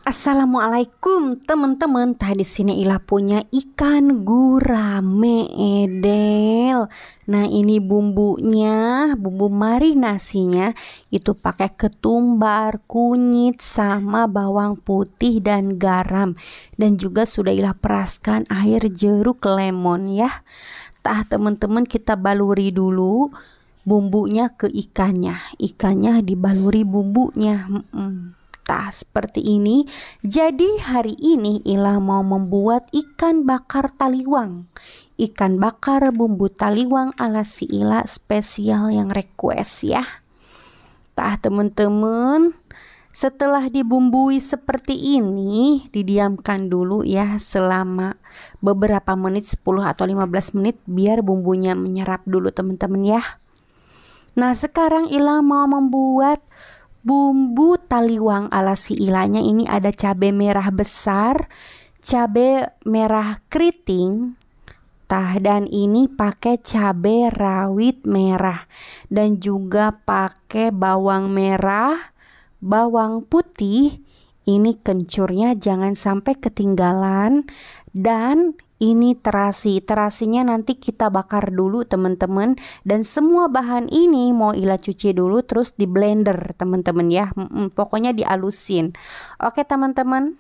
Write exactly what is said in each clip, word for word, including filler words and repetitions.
Assalamualaikum teman-teman. Tadi sini Ila punya ikan gurame Edel. Nah, ini bumbunya, bumbu marinasinya itu pakai ketumbar, kunyit sama bawang putih dan garam. Dan juga sudah Ila peraskan air jeruk lemon ya. Tah teman-teman, kita baluri dulu bumbunya ke ikannya. Ikannya dibaluri bumbunya. Hmm. Nah, seperti ini. Jadi hari ini Ila mau membuat ikan bakar taliwang. Ikan bakar bumbu taliwang ala si Ila spesial yang request ya. Nah, teman-teman, setelah dibumbui seperti ini, didiamkan dulu ya selama beberapa menit, sepuluh atau lima belas menit biar bumbunya menyerap dulu teman-teman ya. Nah, sekarang Ila mau membuat bumbu taliwang ala si Ilanya. Ini ada cabai merah besar, cabai merah keriting, tah, dan ini pakai cabai rawit merah, dan juga pakai bawang merah, bawang putih. Ini kencurnya jangan sampai ketinggalan, dan ini terasi. Terasinya nanti kita bakar dulu teman-teman. Dan semua bahan ini mau Ila cuci dulu terus di blender teman-teman ya. Hmm, pokoknya dialusin. Oke teman-teman.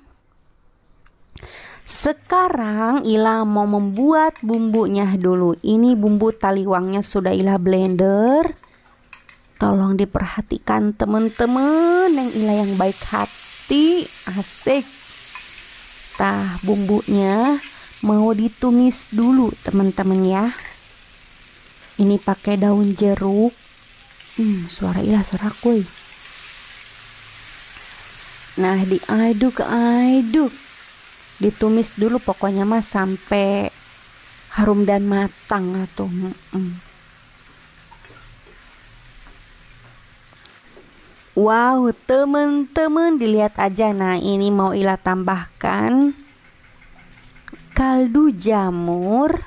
Sekarang Ila mau membuat bumbunya dulu. Ini bumbu taliwangnya sudah Ila blender. Tolong diperhatikan teman-teman, yang Ila yang baik hati. Asik. Tah, bumbunya mau ditumis dulu teman-teman ya. Ini pakai daun jeruk. Hmm, suara Ila serak woi. Nah, diaduk-aduk, ditumis dulu pokoknya mah sampai harum dan matang atau. Hmm. Wow teman-teman, dilihat aja. Nah, ini mau Ila tambahkan kaldu jamur,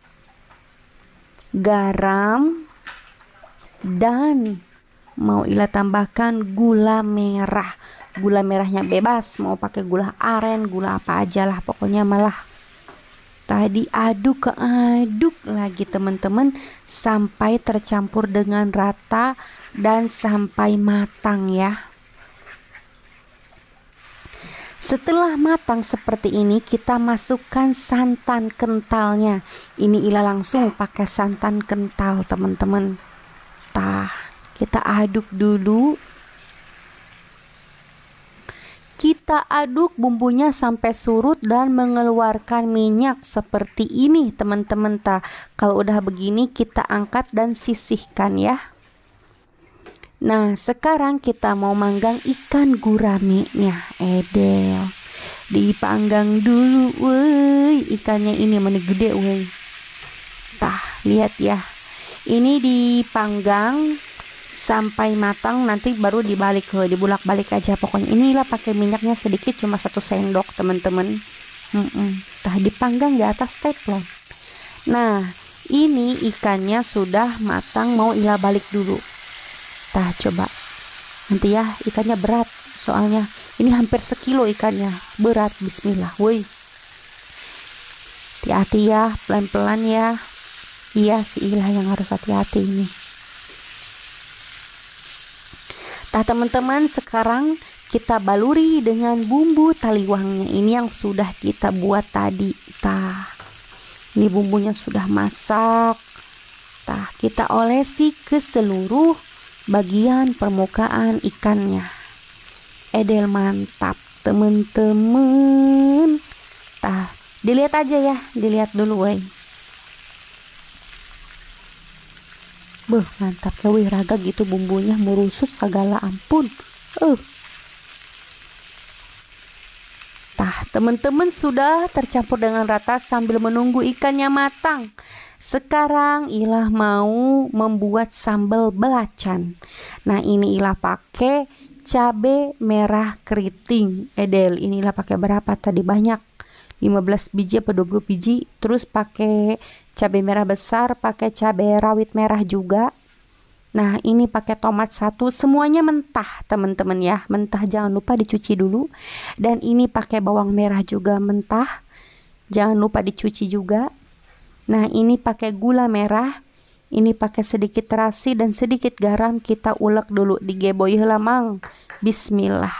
garam, dan mau Ila tambahkan gula merah. Gula merahnya bebas, mau pakai gula aren, gula apa aja lah pokoknya malah. Tadi aduk ke aduk lagi teman-teman sampai tercampur dengan rata dan sampai matang ya. Setelah matang seperti ini, kita masukkan santan kentalnya. Ini Ila langsung pakai santan kental teman-teman. Tah, kita aduk dulu. Kita aduk bumbunya sampai surut dan mengeluarkan minyak seperti ini teman-teman. Tah, kalau udah begini kita angkat dan sisihkan ya. Nah, sekarang kita mau manggang ikan guramenya Edel. Dipanggang dulu woi. Ikannya ini mana gede woi. Tah, lihat ya. Ini dipanggang sampai matang, nanti baru dibalik ke dibulak-balik aja pokoknya. Inilah pakai minyaknya sedikit, cuma satu sendok teman-teman. Hmm, tah, dipanggang di atas teflon. Nah, ini ikannya sudah matang, mau Ila balik dulu. Tah, coba. Nanti ya, ikannya berat. Soalnya ini hampir sekilo ikannya. Berat, bismillah. Woi. Hati-hati ya, pelan-pelan ya. Iya, si Ila yang harus hati-hati ini. Tah, teman-teman, sekarang kita baluri dengan bumbu taliwangnya. Ini yang sudah kita buat tadi. Tah, ini bumbunya sudah masak. Tah, kita olesi ke seluruh bagian permukaan ikannya. Edel mantap teman-teman. Tah, dilihat aja ya, dilihat dulu woi. Beuh, mantap ya wih, raga gitu bumbunya merusut segala ampun. Uh. Tah, teman-teman, sudah tercampur dengan rata sambil menunggu ikannya matang. Sekarang Ila mau membuat sambal belacan. Nah, ini Ila pakai cabai merah keriting Edel. Ini Ila pakai berapa tadi, banyak, lima belas biji apa dua puluh biji. Terus pakai cabai merah besar, pakai cabai rawit merah juga. Nah, ini pakai tomat satu, semuanya mentah teman-teman ya. Mentah, jangan lupa dicuci dulu. Dan ini pakai bawang merah juga mentah, jangan lupa dicuci juga. Nah, ini pakai gula merah, ini pakai sedikit terasi dan sedikit garam. Kita ulek dulu, digeboy heula mang. Bismillah.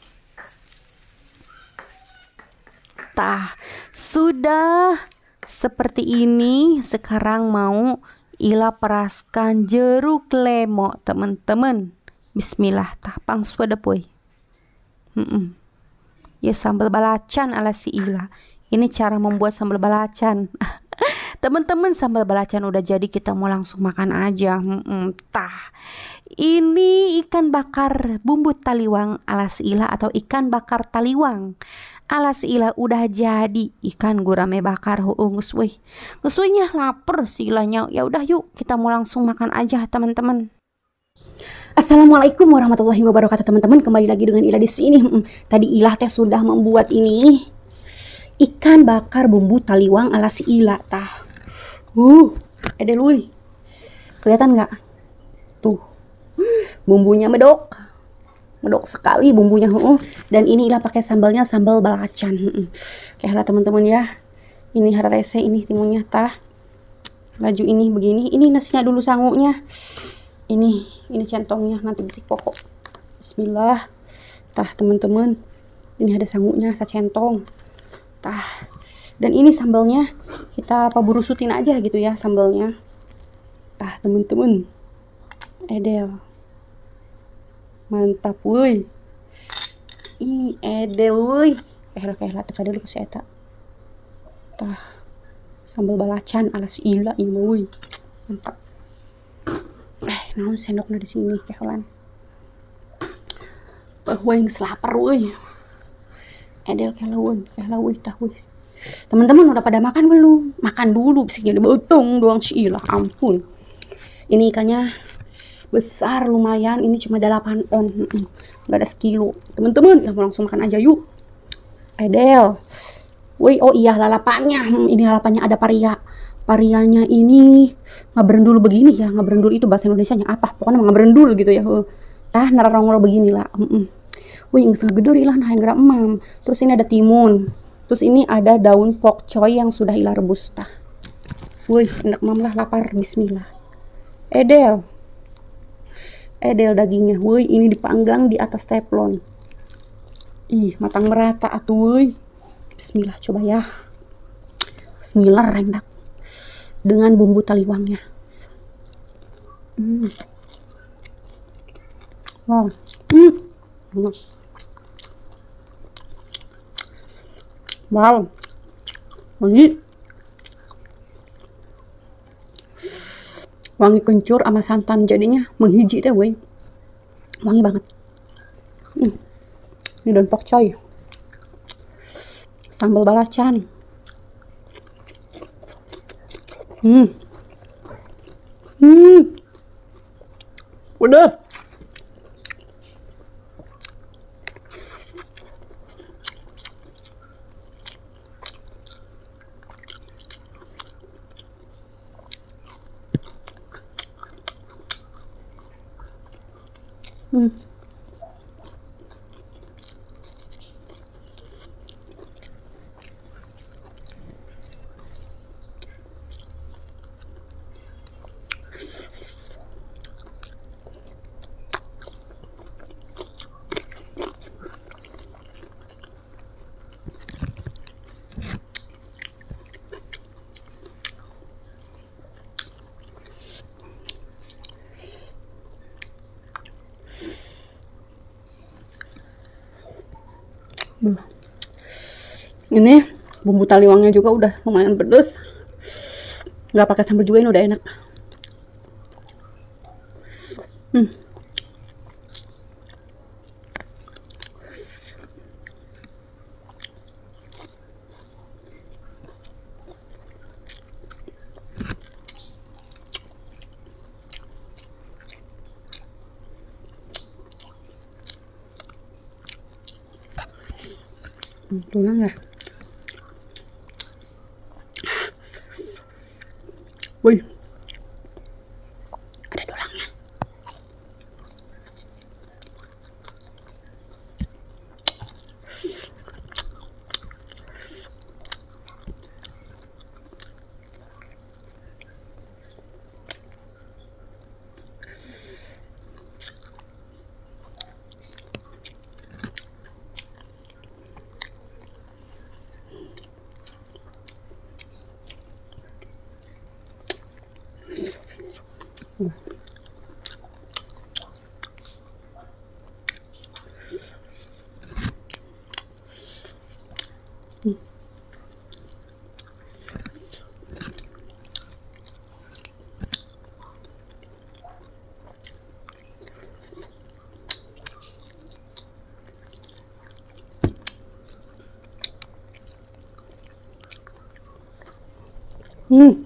Tah, sudah seperti ini. Sekarang mau Ila peraskan jeruk lemo teman-teman. Bismillah, tah pang suada boy. Hmm, ya sambal balacan ala si Ila. Ini cara membuat sambal balacan. Teman-teman, sambal balacan udah jadi, kita mau langsung makan aja. Hmm, tah, ini ikan bakar bumbu taliwang ala si Ila atau ikan bakar taliwang ala si Ila udah jadi. Ikan gurame bakar. Oh, geus weh. Geus weh nya lapar si Ilanya. Ya udah yuk, kita mau langsung makan aja teman-teman. Assalamualaikum warahmatullahi wabarakatuh teman-teman. Kembali lagi dengan Ila di sini. Hmm, tadi Ila teh sudah membuat ini ikan bakar bumbu taliwang ala si Ila tah. Uh, ada lui. Kelihatan nggak? Tuh. Bumbunya medok. Medok sekali bumbunya. Uh. Dan ini Ila pakai sambalnya sambal balacan. Uh. Oke lah teman-teman ya. Ini hararese, ini timunnya tah. Laju ini begini. Ini nasinya dulu sangunya. Ini ini centongnya nanti bisik pokok. Bismillah. Tah teman-teman. Ini ada sangunya sacentong. Tah. Dan ini sambalnya kita apa burusutin aja gitu ya sambalnya. Tah teman-teman. Edel. Mantap woi. Ih, edel woi. Kehela kehela teka dulu ke eta. Tah. Sambal balacan ala si Ila ieu woi. Mantap. Eh, naon sendokna di sini kehelan. Beuh woi geus lapar woi. Edel kehelaun, kehelaun tah woi. Teman-teman udah pada makan belum? Makan dulu, bisa jadi botong doang si Ila, ampun. Ini ikannya besar lumayan, ini cuma delapan on, nggak ada sekilo. Teman-teman, ya mau langsung makan aja yuk. Edel, woi, oh iya lalapannya, ini lalapannya ada paria. Parianya ini ngabrendul begini ya, ngabrendul itu bahasa Indonesianya apa? Pokoknya ngabrendul gitu ya. Tah nararongol begini lah. Woi, nggak segedor Ilah nah yang gerak emam. Terus ini ada timun. Terus ini ada daun pokcoy yang sudah Ila rebus tah. Woi, enak mam lah lapar. Bismillah. Edel. Edel dagingnya. Woi, ini dipanggang di atas teflon. Ih, matang merata atuh woi. Bismillah, coba ya. Bismillah rendak. Dengan bumbu taliwangnya. Hmm. Wow. Hmm. Wow, wangi, wangi kencur sama santan jadinya menghiji teh, woi, wangi banget. Hmm. Ini daun pokcoy, sambal balacan, hmm, hmm, udah. Hmm. Ini bumbu taliwangnya juga udah lumayan pedes, nggak pakai sambal juga ini udah enak. Hmm. Hmm, tulang ya. Wih, ada tulangnya. Hmm. Hmm.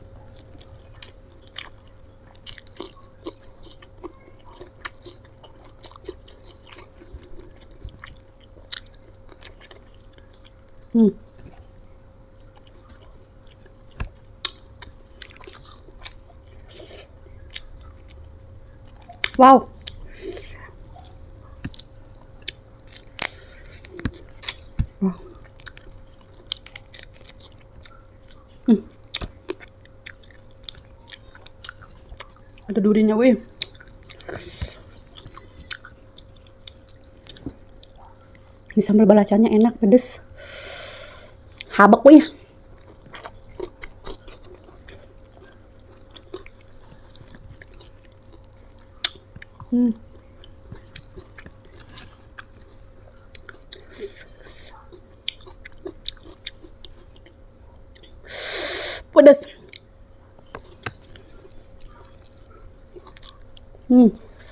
Hmm. Wow. Wah. Hmm. Ada durinya, weh. Ini sambal balacannya enak, pedes. Habak, weh. Hmm. Pedas. Hmm.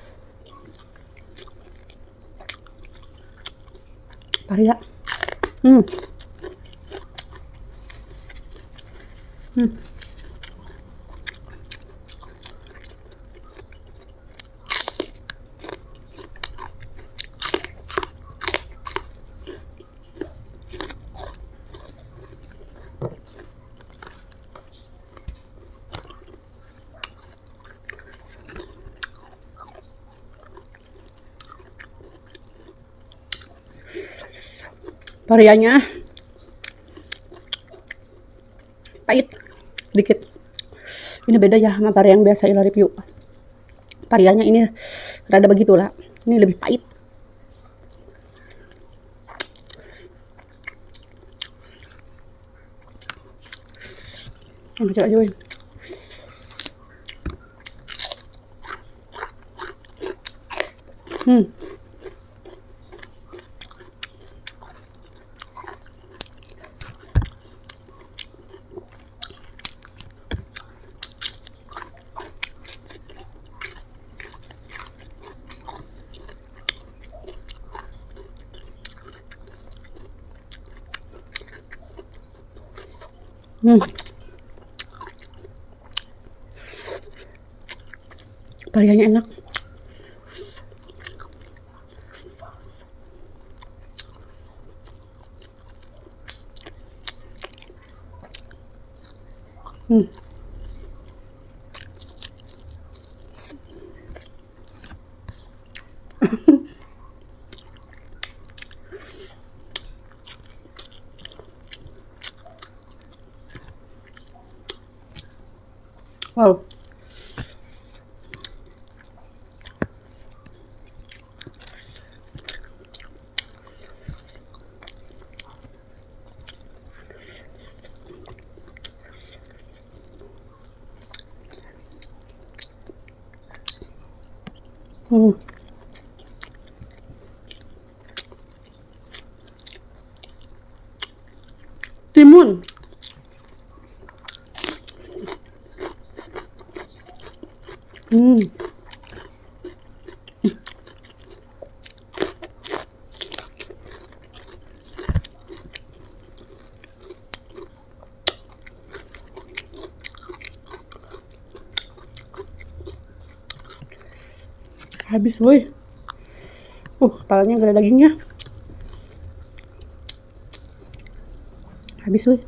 Paria. Hmm. Hmm. Parianya pahit dikit. Ini beda ya sama pari yang biasa Ila review. Parianya ini rada begitulah. Ini lebih pahit. Yang kecil aja, weh. Hmm. Hmm. Parianya enak. Hmm. Wow. Hmm. Timun. Hmm. Habis, woi. Uh, kepalanya gak ada dagingnya. Habis, woi.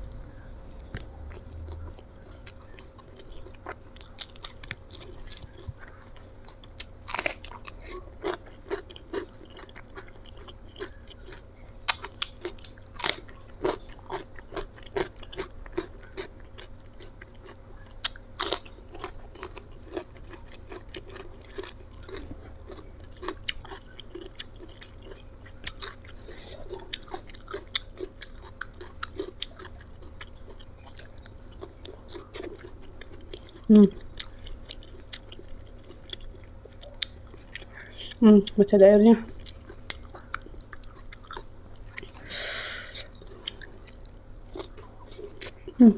Hmm. Hmm, masih ada airnya. Hmm.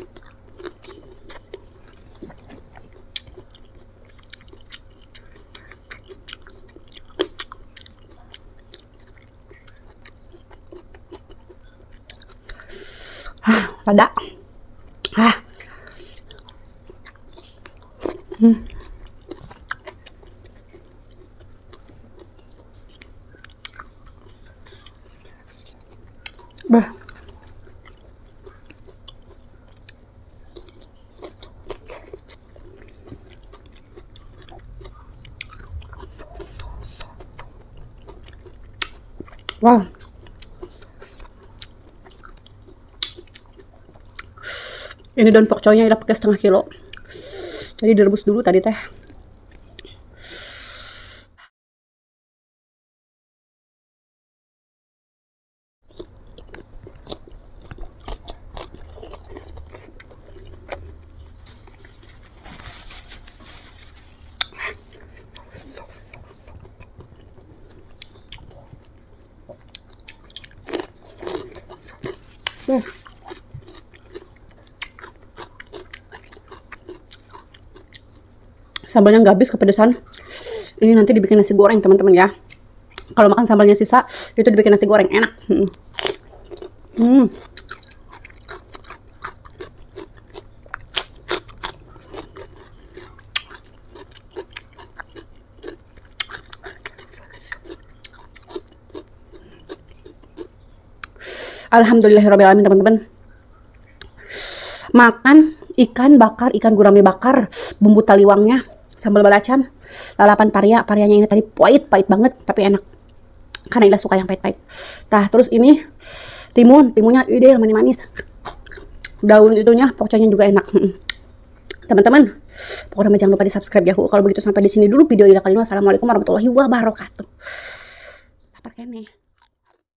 Ah, ada. Ah. Hmm. Bah. Wow. Ini daun pokcoynya udah pakai setengah kilo. Jadi direbus dulu tadi teh. Nah. Sambalnya nggak habis, kepedesan. Ini nanti dibikin nasi goreng teman-teman ya. Kalau makan sambalnya sisa, itu dibikin nasi goreng enak. Hmm. Hmm. Alhamdulillahirobbilalamin teman-teman. Makan ikan bakar, ikan gurame bakar, bumbu taliwangnya, sambal balacan, lalapan paria. Parianya ini tadi pahit-pahit banget tapi enak. Karena Ila suka yang pahit-pahit. Nah, terus ini timun, timunnya ide manis-manis. Daun itunya pokoknya juga enak. Teman-teman, pokoknya jangan lupa di-subscribe ya. Kalau begitu sampai di sini dulu video Ila kali ini. Wassalamualaikum warahmatullahi wabarakatuh. Apa kene?